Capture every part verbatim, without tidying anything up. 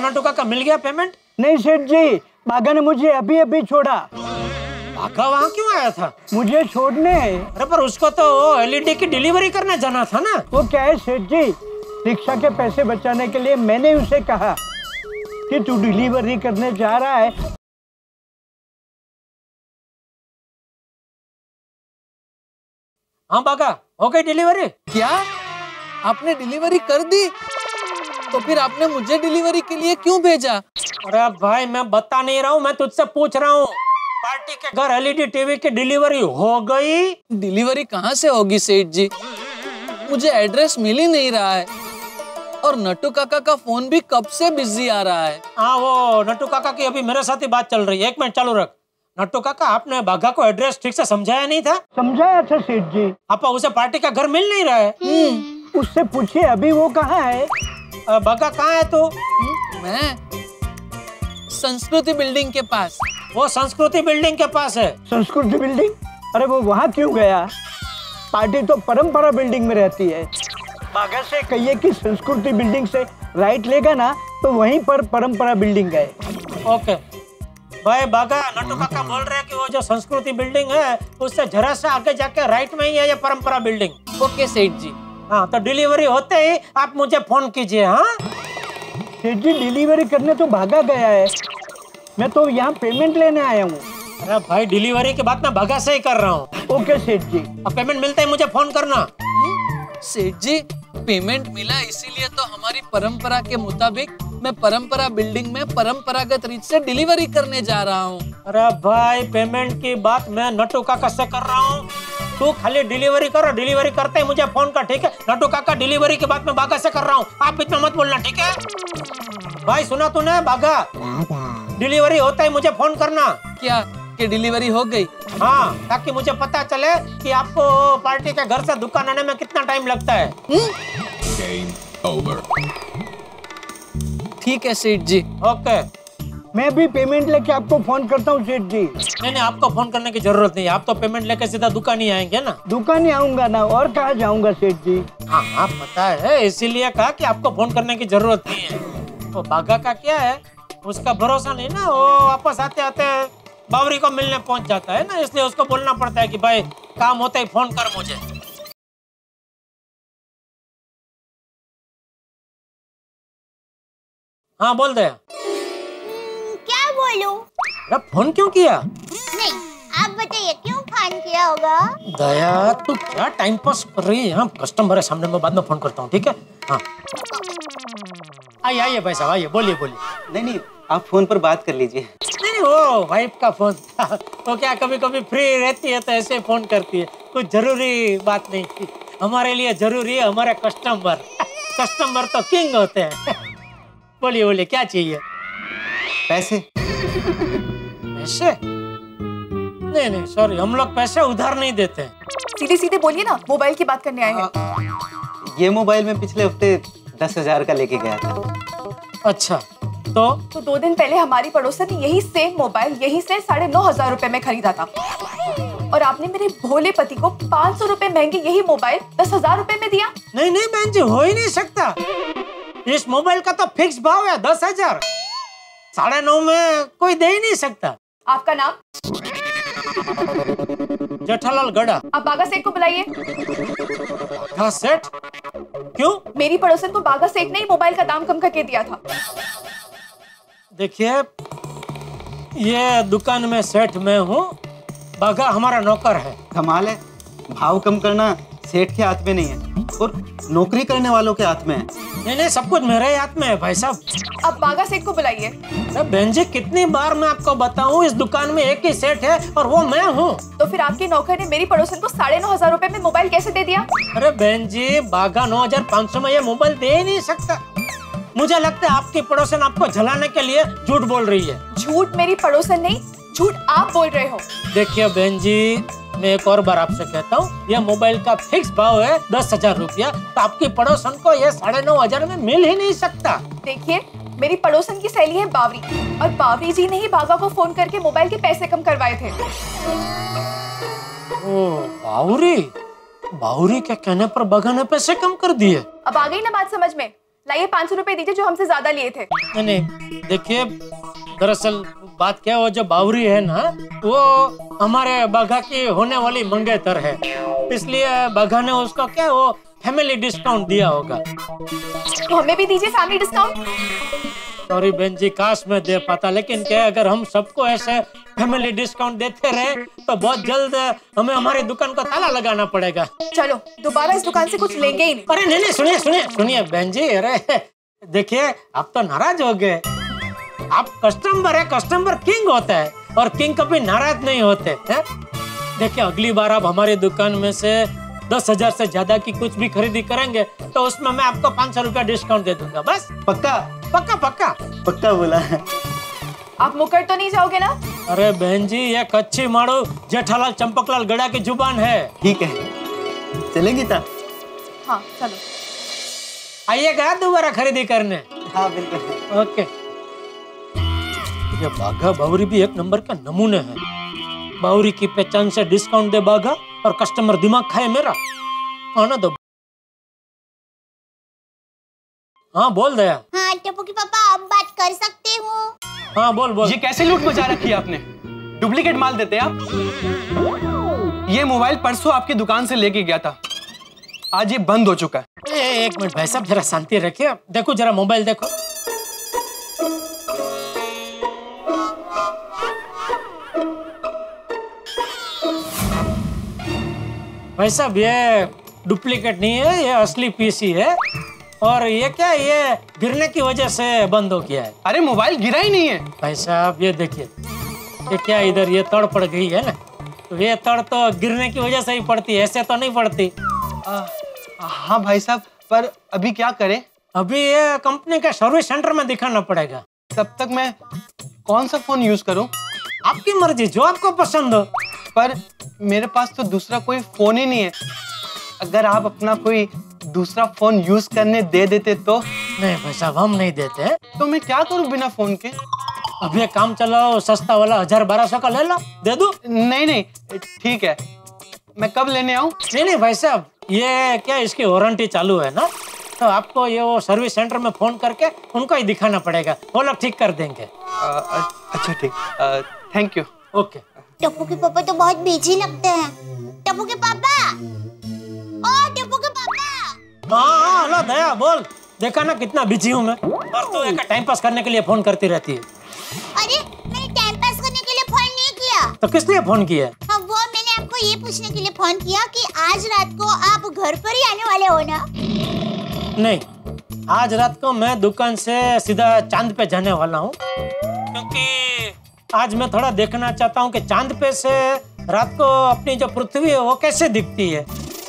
नट्टू काका मिल गया पेमेंट? नहीं सेठ जी, बागा ने मुझे अभी अभी छोड़ा। बागा वहाँ क्यों आया था? मुझे छोड़ने। अरे पर उसको तो एलईडी की डिलीवरी करने जाना था ना। वो क्या है सेठ जी, रिक्शा के पैसे बचाने के लिए मैंने उसे कहा कि तू डिलीवरी करने जा रहा है। हाँ बागा, हो गई डिलीवरी? क्या आपने डिलीवरी कर दी? तो फिर आपने मुझे डिलीवरी के लिए क्यों भेजा? अरे भाई मैं बता नहीं रहा हूँ, मैं तुझसे पूछ रहा हूँ। पार्टी के घर एलईडी टीवी की डिलीवरी हो गई? डिलीवरी कहाँ से होगी सेठ जी, मुझे एड्रेस मिल ही नहीं रहा है और नट्टू काका का फोन भी कब से बिजी आ रहा है। हाँ वो नट्टू काका की अभी मेरे साथ ही बात चल रही है, एक मिनट चालू रख। नट्टू काका, आपने बागा को एड्रेस ठीक से समझाया नहीं था? समझाया था सेठ जी। आपा उसे पार्टी का घर मिल नहीं रहा है। उससे पूछिए अभी वो कहाँ है। बागा कहाँ है तू? मैं संस्कृति बिल्डिंग के पास। वो संस्कृति बिल्डिंग के पास है। संस्कृति बिल्डिंग? अरे वो वहाँ क्यों गया? पार्टी तो परंपरा बिल्डिंग में रहती है। बागा से कहिए कि संस्कृति बिल्डिंग से राइट लेगा ना तो वहीं पर परंपरा बिल्डिंग है। ओके भाई बागा, नट्टू काका बोल रहे हैं कि वो जो संस्कृति बिल्डिंग है उससे जरा सा आगे जाके राइट में ही है ये परंपरा बिल्डिंग। ओके सेठ जी। हाँ तो डिलीवरी होते ही आप मुझे फोन कीजिए। हाँ सेठ जी, डिलीवरी करने तो भागा गया है, मैं तो यहाँ पेमेंट लेने आया हूँ। अरे भाई डिलीवरी की बात मैं भागा से ही कर रहा हूँ। ओके सेठ जी। अब पेमेंट मिलते ही मुझे फोन करना। सेठ जी, पेमेंट मिला इसीलिए तो हमारी परंपरा के मुताबिक मैं परंपरा बिल्डिंग में परंपरागत रीत से डिलीवरी करने जा रहा हूँ। अरे भाई पेमेंट की बात मैं नट्टू काका से कर रहा हूँ, तू खाली डिलीवरी करो। डिलीवरी करते ही मुझे फोन कर, ठीक है? नट्टू काका डिलीवरी की बात मैं बागा से कर रहा हूँ, आप इतना मत बोलना, ठीक है? भाई सुना तूने बागा, डिलीवरी होता ही मुझे फोन करना। क्या कि डिलीवरी हो गई? हाँ, ताकि मुझे पता चले कि आपको पार्टी के घर से दुकान आने में कितना टाइम लगता है। Game over. ठीक है सेठ जी। ओके मैं भी पेमेंट लेके आपको फोन करता हूँ सेठ जी। नहीं नहीं, आपको फोन करने की जरूरत नहीं है, आप तो पेमेंट लेके सीधा दुकान ही आएंगे ना। दुकान ही आऊंगा ना, और कहाँ जाऊंगा सेठ जी। हाँ हाँ पता है, इसीलिए कहा कि आपको फोन करने की जरूरत नहीं है। वो बागा का क्या है, उसका भरोसा नहीं ना, वो वापस आते आते बावरी को मिलने पहुंच जाता है ना, इसलिए उसको बोलना पड़ता है कि भाई काम होता ही फोन कर मुझे। हाँ बोल दे। क्या बोलूं? अरे फोन क्यों किया? नहीं, आप बताइए क्यों फोन किया होगा? दया तू क्या टाइम पास कर रही है? हाँ कस्टमर है सामने, मैं बाद में फोन करता हूँ, ठीक है? हाँ आइए आइए भाई साहब, आइए, बोलिए बोलिए। नहीं नहीं, आप फोन पर बात कर लीजिए। नहीं नहीं, वो वाइफ का फोन था, वो क्या कभी कभी फ्री रहती है तो ऐसे फोन करती है, कुछ जरूरी बात नहीं थी। हमारे लिए जरूरी है हमारे कस्टमर, कस्टमर तो किंग होते हैं। बोलिए बोलिए क्या चाहिए? पैसे? पैसे? नहीं नहीं सॉरी, हम लोग पैसे उधार नहीं देते। सीधे सीधे बोलिए ना, मोबाइल की बात करने आए हैं। ये मोबाइल में पिछले हफ्ते दस हजार का लेके गया था। अच्छा तो तो दो दिन पहले हमारी पड़ोसन ने यही सेम मोबाइल यही से साढ़े नौ हजार रुपए में खरीदा था, और आपने मेरे भोले पति को पाँच सौ रुपए महंगे यही मोबाइल दस हजार रुपए में दिया। नहीं नहीं बहन जी, हो ही नहीं सकता। इस मोबाइल का तो फिक्स भाव है दस हजार, साढ़े नौ में कोई दे ही नहीं सकता। आपका नाम? जेठालाल गड़ा। आप बागा सेठ को बुलाइए। हाँ सेठ? क्यों? मेरी पड़ोसन को बागा सेठ ने ही मोबाइल का दाम कम करके दिया था। देखिए ये दुकान में सेठ मैं हूँ, बागा हमारा नौकर है। कमाल है, भाव कम करना सेठ के हाथ में नहीं है और नौकरी करने वालों के हाथ में है। नहीं नहीं, सब कुछ मेरे हाथ में है भाई साहब। अब बागा सेठ को बुलाइए। बहन जी कितनी बार मैं आपको बताऊं, इस दुकान में एक ही सेठ है और वो मैं हूँ। तो फिर आपके नौकर ने मेरी पड़ोसन को साढ़े नौ हजार रुपए में मोबाइल कैसे दे दिया? अरे बहन जी, बागा नौ हजार पाँच सौ में ये मोबाइल दे ही नहीं सकता। मुझे लगता है आपकी पड़ोसन आपको झलाने के लिए झूठ बोल रही है। झूठ मेरी पड़ोसन नहीं, झूठ आप बोल रहे हो। देखिए बहन जी, मैं एक और बार आपसे कहता हूँ, ये मोबाइल का फिक्स भाव है दस हजार रुपया, तो आपकी पड़ोसन को ये साढ़े नौ हजार में मिल ही नहीं सकता। देखिए मेरी पड़ोसन की सहेली है बावरी, और बावरी जी ने ही बागा को फोन करके मोबाइल के पैसे कम करवाए थे। ओ बावरी, बावरी के कहने पर बागा ने पैसे कम कर दिए। अब आ गई ना बात समझ में? लाइए पाँच सौ रुपए दीजिए जो हमसे ज्यादा लिए थे। नहीं नहीं, देखिए दरअसल बात क्या है, वो जो बावरी है ना, वो हमारे बाघा की होने वाली मंगेतर है, इसलिए बाघा ने उसको क्या वो फैमिली डिस्काउंट दिया होगा। तो हमें भी दीजिए फैमिली डिस्काउंट। सॉरी बहन जी, काश मैं दे पाता, लेकिन क्या अगर हम सबको ऐसे फैमिली डिस्काउंट देते रहे तो बहुत जल्द हमें हमारी दुकान को ताला लगाना पड़ेगा। चलो दोबारा इस दुकान से कुछ लेंगे ही नहीं। अरे नहीं नहीं, सुनिए सुनिए सुनिए बहन जी, अरे देखिए आप तो नाराज हो गए। आप कस्टमर है, कस्टमर किंग होता है और किंग कभी नाराज नहीं होते हैं। देखिए अगली बार आप हमारी दुकान में से दस हजार से ज्यादा की कुछ भी खरीदी करेंगे तो उसमें मैं आपको पाँच सौ रुपया डिस्काउंट दे दूंगा। बस पक्का पक्का पक्का पक्का बोला है। आप मुकर तो नहीं जाओगे ना? अरे बहन जी, ये कच्ची मारो जेठालाल चंपकलाल गड़ा की जुबान है। ठीक है, चलेंगी था? हाँ चलो। आइएगा दोबारा खरीदी करने। हाँ बिल्कुल। ओके। ये बाघा बावरी भी एक नंबर का नमूने है। बावरी की पहचान से डिस्काउंट दे बाघा और कस्टमर दिमाग खाए मेरा। आना दो। हाँ बोल दया। हाँ टप्पू के पापा, अब बात कर सकते हो? हाँ बोल बोल। ये कैसे लूट मचा रखी है आपने? डुप्लीकेट माल देते हैं आप? ये मोबाइल परसों आपकी दुकान से लेके गया था, आज ये बंद हो चुका है। ए, एक मिनट भाई साहब, जरा शांति रखिए। देखो जरा मोबाइल देखो। भाई साहब ये डुप्लीकेट नहीं है, ये असली पीसी है। और ये क्या, ये गिरने की वजह से बंद हो गया है। अरे मोबाइल गिरा ही नहीं है भाई साहब, ये देखिए, ये क्या इधर ये तड़ पड़ गई है ना, तो ये तड़ तो गिरने की वजह से ही पड़ती है, ऐसे तो नहीं पड़ती। आ, हाँ भाई साहब, पर अभी क्या करें? अभी ये कंपनी के सर्विस सेंटर में दिखाना पड़ेगा। तब तक मैं कौन सा फोन यूज करूं? आपकी मर्जी, जो आपको पसंद हो। पर मेरे पास तो दूसरा कोई फोन ही नहीं है। अगर आप अपना कोई दूसरा फोन यूज करने दे देते तो? नहीं भाई साहब, हम नहीं देते। तो मैं क्या करूं बिना फोन के? अभी एक काम चलाओ, सस्ता वाला हजार बारह सौ का ले लो, दे दो। नहीं नहीं ठीक है, मैं कब लेने आऊं? नहीं नहीं भाई साहब, ये क्या इसकी वारंटी चालू है ना, तो आपको ये वो सर्विस सेंटर में फोन करके उनको ही दिखाना पड़ेगा, वो लोग ठीक कर देंगे। आ, अच्छा ठीक, थैंक यू। ओके। टप्पू के पापा तो बहुत बिजी लगते हैं। टप्पू के पापा, ओ टप्पू के पापा। हाँ हाँ हेलो दया, बोल। देखा ना कितना बिजी हूँ मैं, और तू एक टाइम पास करने के लिए फोन करती रहती है। अरे मैंने टाइम पास करने के लिए फोन नहीं किया। तो किस लिए फोन किया? हाँ वो मैंने आपको ये पूछने के लिए फोन किया कि आज रात को आप घर पर ही आने वाले हो ना? नहीं, आज रात को मैं दुकान से सीधा चांद पे जाने वाला हूँ, क्योंकि आज मैं थोड़ा देखना चाहता हूँ कि चांद पे से रात को अपनी जो पृथ्वी है वो कैसे दिखती है।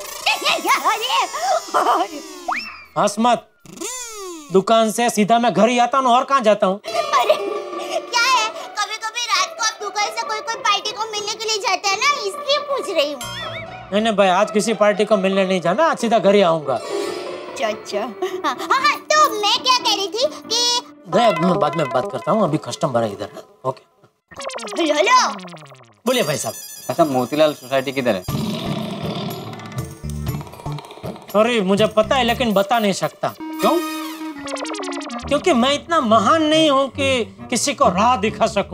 हंस मत, दुकान से सीधा मैं घर ही आता हूँ और कहाँ जाता हूँ। अरे क्या है, कभी कभी रात को आप दुकान से कोई कोई पार्टी को मिलने के लिए जाते हैं ना, इसलिए पूछ रही हूँ। नहीं नहीं भाई, आज किसी पार्टी को मिलने नहीं जाना, आज सीधा घर ही आऊंगा। अच्छा अच्छा। हाँ हाँ, तो मैं क्या कह रही थी कि मैं बाद में बात करता हूँ, अभी कस्टमर है इधर। ओके हेलो, बोलिए भाई साहब। अच्छा मोतीलाल सोसाइटी किधर है? सॉरी मुझे पता है, लेकिन बता नहीं सकता। क्यों? क्योंकि मैं इतना महान नहीं हूँ कि किसी को राह दिखा सकूं।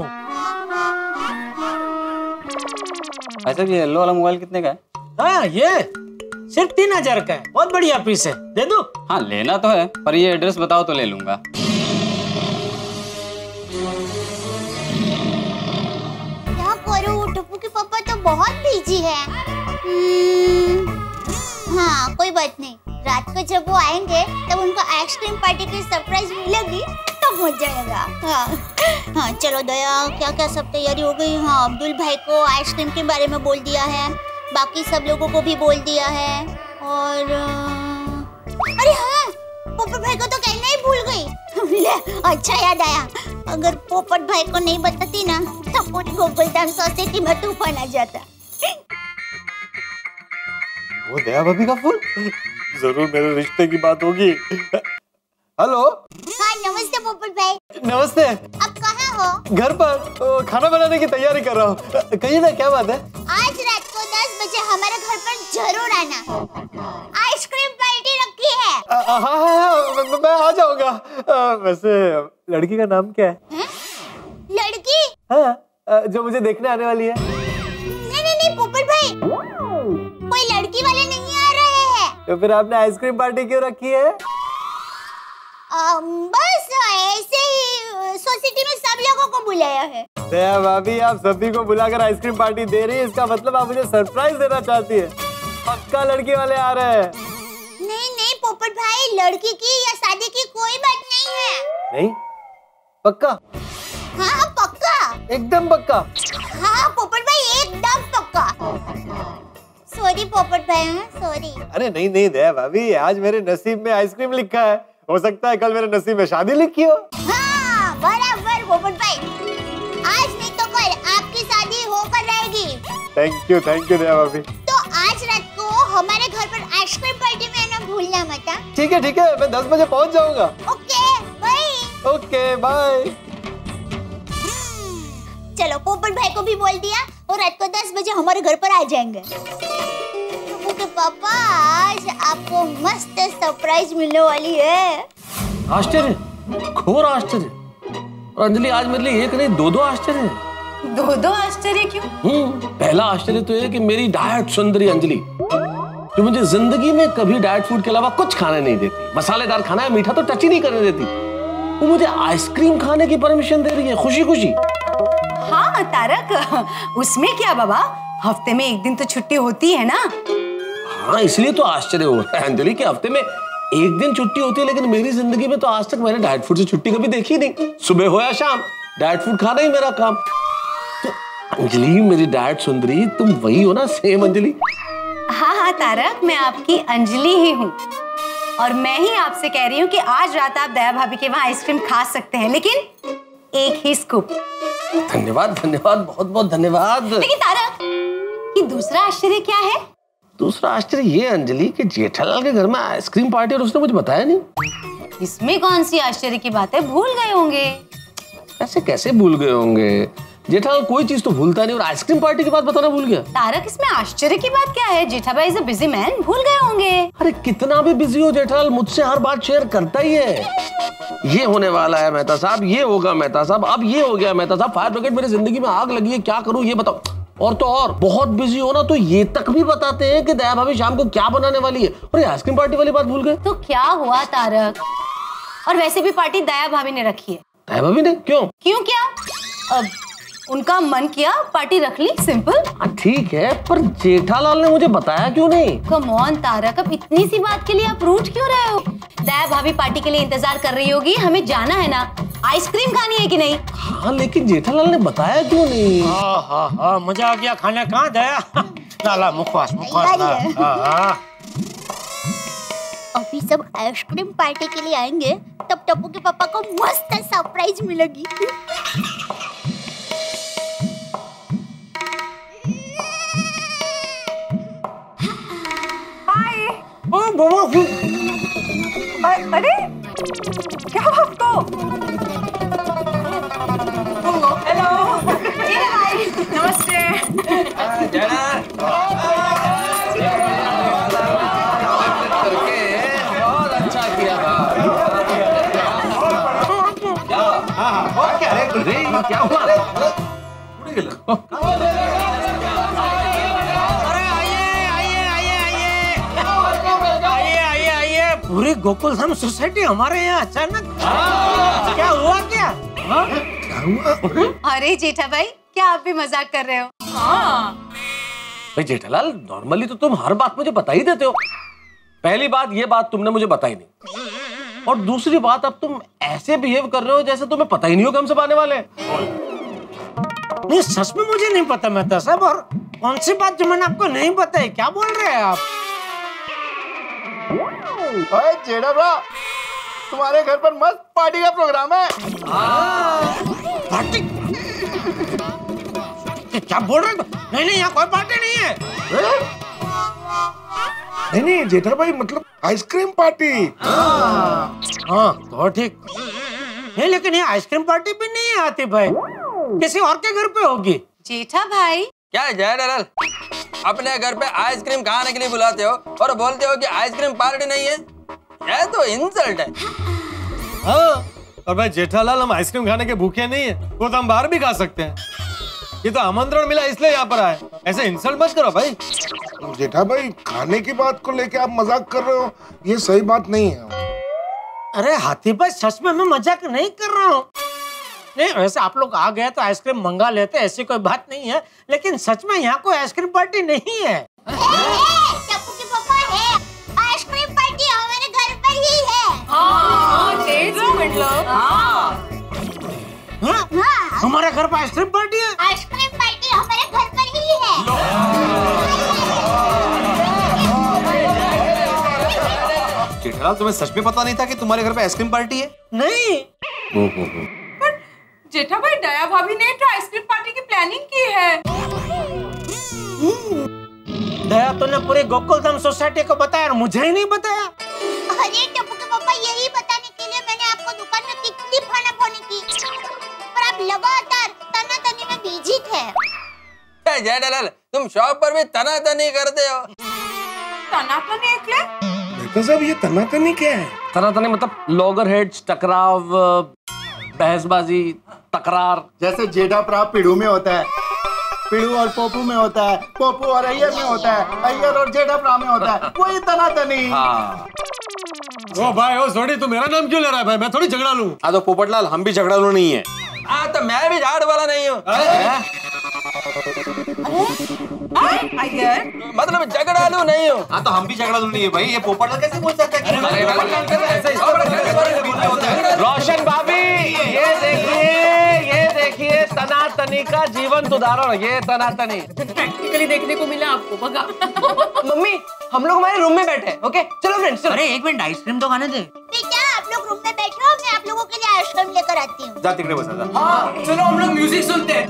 अच्छा ये येलो वाला मोबाइल कितने का है? हाँ ये सिर्फ तीन हजार का है, बहुत बढ़िया पीस है, दे दूं? हाँ लेना तो है, पर ये एड्रेस बताओ तो ले लूंगा। क्या करूं, टप्पू के पापा तो बहुत बिजी है। हम्म, हाँ कोई बात नहीं, रात को जब वो आएंगे तब उनको आइसक्रीम पार्टी की सरप्राइज मिलेगी, तब हो जाएगा। हाँ हाँ चलो दया, क्या क्या सब तैयारी हो गई? हाँ अब्दुल भाई को आइसक्रीम के बारे में बोल दिया है, बाकी सब लोगों को भी बोल दिया है। और अरे हाँ, पोपट भाई को तो कहना ही भूल गई। ले, अच्छा याद आया, अगर पोपट भाई को नहीं बताती ना तो पूरी गोकुलधाम सोसाइटी में तूफान आ जाता। वो दया भाभी का फोन, जरूर मेरे रिश्ते की बात होगी। हेलो। हाँ नमस्ते पोपट भाई। नमस्ते। आप कहाँ हो? घर पर, खाना बनाने की तैयारी कर रहा हूँ। कहिए ना क्या बात है? आज रात को दस बजे हमारे घर पर जरूर आना, आइसक्रीम पार्टी रखी है। आ, हाँ हाँ मैं आ जाऊंगा। वैसे लड़की का नाम क्या है? है? लड़की? हाँ, जो मुझे देखने आने वाली है। नहीं नहीं नहीं पोपट भाई, कोई लड़की वाले नहीं आ रहे हैं। तो फिर आपने आइसक्रीम पार्टी क्यों रखी है? आ, बस ऐसे ही सोसाइटी में सब लोगों को बुलाया है। दया भाभी, आप सभी को बुलाकर आइसक्रीम पार्टी दे रही है, इसका मतलब आप मुझे सरप्राइज देना चाहती है। पक्का लड़की वाले आ रहे हैं। नहीं नहीं पोपट भाई, लड़की की या शादी की कोई बात नहीं है। नहीं? पक्का? हाँ पक्का, एकदम पक्का। हाँ पोपट भाई एकदम पक्का। सॉरी पोपट भाई, सॉरी। अरे नहीं नहीं दया भाभी, आज मेरे नसीब में आइसक्रीम लिखा है, हो सकता है कल मेरे नसीब में शादी लिखी हो। हाँ बराबर पोपट भाई, आज नहीं तो कल आपकी शादी होकर रहेगी। Thank you thank you Daya भाभी। तो आज रात को हमारे घर पर आइसक्रीम पार्टी में आना भूलना मत। ठीक है ठीक है, मैं दस बजे पहुंच जाऊंगा। Okay bye. Okay bye. चलो पोपट भाई को भी बोल दिया और रात को दस बजे हमारे घर पर आ जाएंगे। तो पापा आज आपको मस्त सरप्राइज मिलने वाली है। आश्चर्य, घोर आश्चर्य। और अंजलि आज मेरे लिए एक नहीं दो दो आश्चर्य हैं। दो दो आश्चर्य क्यों? हम्म पहला आश्चर्य तो ये कि मेरी डाइट सुंदरी अंजलि, जो मुझे जिंदगी में कभी डाइट फूड के अलावा कुछ खाने नहीं देती, मसालेदार खाना है, मीठा तो टच ही नहीं करने देती, वो मुझे आइसक्रीम खाने की परमिशन दे रही है खुशी खुशी। हाँ तारक, उसमें क्या बाबा, हफ्ते में एक दिन तो छुट्टी होती है ना। हाँ इसलिए तो आश्चर्य हो रहा है अंजलि के हफ्ते में एक दिन छुट्टी होती है, लेकिन मेरी जिंदगी में तो आज तक मैंने डाइट फूड से छुट्टी कभी देखी नहीं। सुबह हो या शाम डाइट फूड खाना ही मेरा काम। तो अंजलि मेरी डाइट सुंदरी, तुम वही हो ना, सेम अंजलि? हाँ हाँ तारक, मैं आपकी अंजलि ही हूँ और मैं ही आपसे कह रही हूँ कि आज रात आप दया भाभी के वहाँ आइसक्रीम खा सकते हैं, लेकिन एक ही स्कूप। धन्यवाद धन्यवाद, बहुत बहुत धन्यवाद। लेकिन तारक, ये दूसरा आश्चर्य क्या है? दूसरा आश्चर्य ये अंजलि कि जेठालाल के घर में आइसक्रीम पार्टी और उसने मुझे बताया नहीं। इसमें कौन सी आश्चर्य की बात है, भूल गए होंगे। ऐसे कैसे भूल गए होंगे? जेठालाल कोई चीज तो भूलता नहीं और आइसक्रीम पार्टी की बात बताना भूल गया। तारक इसमें आश्चर्य की बात क्या है? जेठा भाई इज अ बिजी मैन, भूल गए होंगे। अरे कितना भी बिजी हो जेठालाल, मुझसे हर बात शेयर करता ही है। ये होने वाला है मेहता साहब, ये होगा मेहता साहब, अब ये हो गया मेहता साहब, फायर ब्रिगेड मेरी जिंदगी में आग लगी है, क्या करूं ये बताओ। और तो और बहुत बिजी हो ना तो ये तक भी बताते हैं कि दया भाभी शाम को क्या बनाने वाली है, और ये आइसक्रीम पार्टी वाली बात भूल गए। तो क्या हुआ तारक? और वैसे भी पार्टी दया भाभी ने रखी है। दया भाभी ने? क्यों? क्यों क्या? अब उनका मन किया पार्टी रख ली, सिंपल। ठीक है, पर जेठालाल ने मुझे बताया क्यों नहीं? कम ऑन तारक, अब इतनी सी बात के लिए आप रूठ क्यों रहे हो? दया भाभी पार्टी के लिए इंतजार कर रही होगी, हमें जाना है ना, आइसक्रीम खानी है कि नहीं? हाँ लेकिन जेठालाल ने बताया क्यों नहीं? हाँ हाँ हाँ, मजा आ गया खाने। कहाँ दया? लाला मुखवास मुखवास ला। हाँ हाँ। अभी सब आइसक्रीम पार्टी के लिए आएंगे, तब टप्पू के पापा को मस्त सरप्राइज मिलेगी। अरे क्या आपको? हेलो भाई, नमस्ते। बहुत अच्छा किया था। क्या हुआ? पूरी गोकुल धाम सोसाइटी हमारे यहाँ अचानक क्या हुआ? क्या हाँ? क्या हुआ? अरे जेठा भाई, क्या आप भी मजाक कर रहे हो? हाँ भाई जेठालाल, नॉर्मली तो तुम हर बात मुझे बता ही देते हो। पहली बात, ये बात तुमने मुझे बताई नहीं, और दूसरी बात अब तुम ऐसे बिहेव कर रहे हो जैसे तुम्हें पता ही नहीं हो कि हम सब आने वाले हैं। नहीं सच में मुझे नहीं पता मेहता साहब, और कौन सी बात जो मैंने आपको नहीं बताई? क्या बोल रहे हैं आप? ओए जेठा भरा, तुम्हारे घर पर मस्त पार्टी का प्रोग्राम है। पार्टी? क्या बोल रहे? नहीं नहीं, यहाँ कोई पार्टी नहीं है। नहीं नहीं जेठा भाई, मतलब आइसक्रीम पार्टी। हाँ तो ठीक नहीं, लेकिन ये आइसक्रीम पार्टी भी नहीं आती भाई, किसी और के घर पे होगी। जेठा भाई क्या है जेठालाल, अपने घर पे आइसक्रीम खाने के लिए बुलाते हो और बोलते हो कि आइसक्रीम पार्टी नहीं है? यह तो इंसल्ट है। हाँ, और भाई जेठालाल हम आइसक्रीम खाने के भूखे नहीं है, वो तो हम बाहर भी खा सकते हैं। ये तो आमंत्रण मिला इसलिए यहाँ पर आए, ऐसे इंसल्ट मत करो भाई। जेठा भाई खाने की बात को लेके आप मजाक कर रहे हो, ये सही बात नहीं है। अरे हाथी भाई सच में मैं मजाक नहीं कर रहा हूँ। नहीं वैसे आप लोग आ गए तो आइसक्रीम मंगा लेते, ऐसी कोई बात नहीं है, लेकिन सच में यहाँ कोई आइसक्रीम पार्टी नहीं है। टप्पू के पापा है, आइसक्रीम पार्टी हमारे घर पर ही है। हाँ, मतलब हाँ, हमारे घर पर आइसक्रीम पार्टी है। आइसक्रीम पार्टी हमारे घर पर ही है। जेठालाल तुम्हें सच में पता नहीं था कि तुम्हारे घर पे आइसक्रीम पार्टी है? नहीं। जेठा भाई दया भाभी ने तो आइसक्रीम पार्टी की प्लानिंग की है। दया तूने पूरे गोकुल धाम सोसाइटी को बताया और मुझे ही नहीं बताया। अरे टप्पू के पापा यही बताने के लिए मैंने आपको दुकान में कितनी खाना फोन की, पर आप लगातार तनातनी में बिजी थे। जेठालाल तुम शॉप पर भी तनातनी करते हो। तनातनी एकले? तो सब ये तनातनी क्या है? तनातनी मतलब लॉगर हेड्स, टकराव, बहसबाजी, तकरार। जैसे जेठा प्रा पिड़ू में होता है, पिड़ू और पोपू में होता है, पोपू और अय्यर में होता है, अय्यर और जेठा प्रा में होता है, वही तनातनी। हाँ। ओ भाई ओ सोडी तू मेरा नाम क्यों ले रहा है भाई? मैं थोड़ी झगड़ा लूं। हाँ तो पोपटलाल हम भी झगड़ा लू नहीं है। हाँ तो मैं भी झाड़ वाला नहीं हूँ। मतलब झगड़ा लू नहीं हूँ। हाँ तो हम भी झगड़ा लू नहीं है भाई। ये पोपटलाल कैसे बोल सकता है? रोशन भाभी ये देखिए, ये देखिए तनातनी का जीवंत उदाहरण, ये तनातनी प्रैक्टिकली देखने को मिला आपको। बगा मम्मी हम लोग हमारे रूम में बैठे हैं, ओके चलो फ्रेंड्स। अरे एक मिनट आइसक्रीम तो खाने दे। बेटा आप लोग रूम में बैठो, मैं आप लोगों के लिए आइसक्रीम लेकर आती हूँ। जा तिकड़े बसा जा। हाँ चलो हम लोग म्यूजिक सुनते हैं।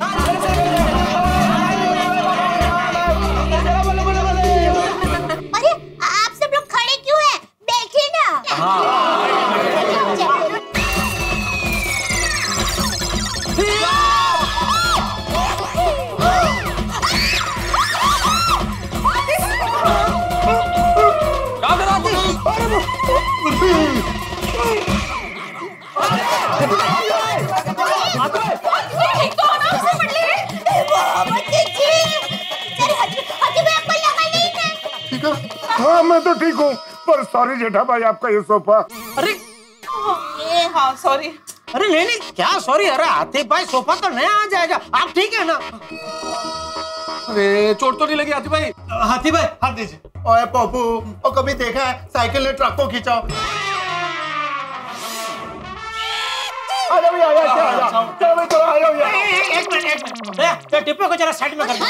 अरे आप सब लोग खड़े क्यों हैं? बैठे ना। हाँ मैं तो ठीक हूँ, पर सॉरी जेठा भाई आपका ये सोफा। अरे ए हाँ सॉरी। अरे नहीं नहीं क्या सॉरी? अरे हाथी भाई सोफा तो नया आ जाएगा, आप ठीक है ना? अरे चोट तो नहीं लगी हाथी भाई? हाथी भाई हाथ दीजिए। ओए पोपू, ओ कभी देखा है साइकिल ने ट्रक को खींचा? आजा भैया, आजा, आजा, आजा। चलो भाई, चलो, आजा भैया। एक मिनट, एक मिनट। ए, तो टिप्पो को जरा साइड में कर दो।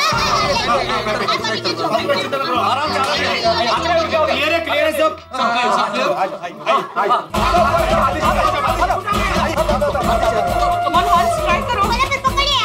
आराम से, आराम से। क्लियर है, क्लियर है सब। सब क्लियर, सब क्लियर। कमान हॉल स्ट्राइक करो। बोला फिर पकड़िए।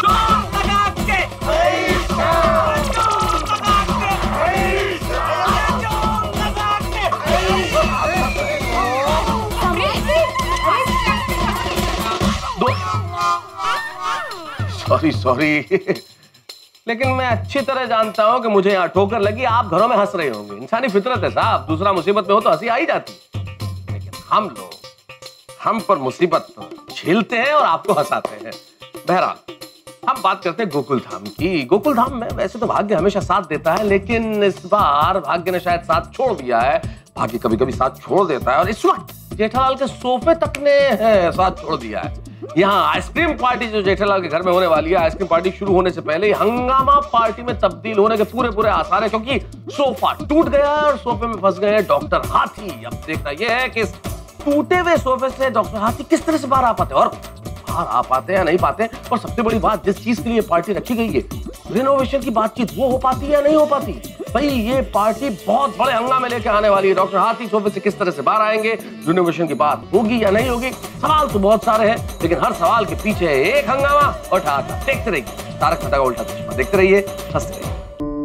सॉरी सॉरी लेकिन मैं अच्छी तरह जानता हूं कि मुझे यहाँ ठोकर लगी, आप घरों में हंस रहे होंगे। इंसानी फितरत है साहब, दूसरा मुसीबत में हो तो हंसी आ ही जाती। लेकिन हम लोग हम पर मुसीबत झेलते हैं और आपको हंसाते हैं। बहरहाल हम बात करते हैं गोकुल धाम की। गोकुल धाम में वैसे तो भाग्य हमेशा साथ देता है, लेकिन इस बार भाग्य ने शायद साथ छोड़ दिया है। भाग्य कभी कभी साथ छोड़ देता है और इस वक्त जेठालाल के सोफे तक ने साथ छोड़ दिया है। यहाँ आइसक्रीम पार्टी जो जेठालाल के घर में होने वाली है, आइसक्रीम पार्टी शुरू होने से पहले ही हंगामा पार्टी में तब्दील होने के पूरे पूरे आसार है, क्योंकि सोफा टूट गया और सोफे में फंस गए डॉक्टर हाथी। अब देखना यह है कि टूटे हुए सोफे से डॉक्टर हाथी किस तरह से बाहर आ पाते हैं, और बाहर आ पाते हैं या नहीं पाते। और सबसे बड़ी बात, जिस चीज के लिए पार्टी रखी गई है, रिनोवेशन की बातचीत, वो हो पाती है या नहीं हो पाती। भाई ये पार्टी बहुत बड़े हंगामे लेके आने वाली है। डॉक्टर हाथी सोफे से किस तरह से बाहर आएंगे, रिनोवेशन की बात होगी या नहीं होगी। सवाल तो बहुत सारे हैं, लेकिन हर सवाल के पीछे है एक हंगामा और ठहाका। देखते रहिए तारक मेहता का उल्टा चश्मा, देखते रहिए, हंसते रहिए।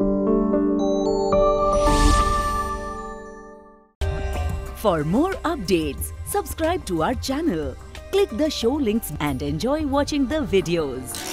For more updates, subscribe to our channel, click the show links and enjoy watching the videos.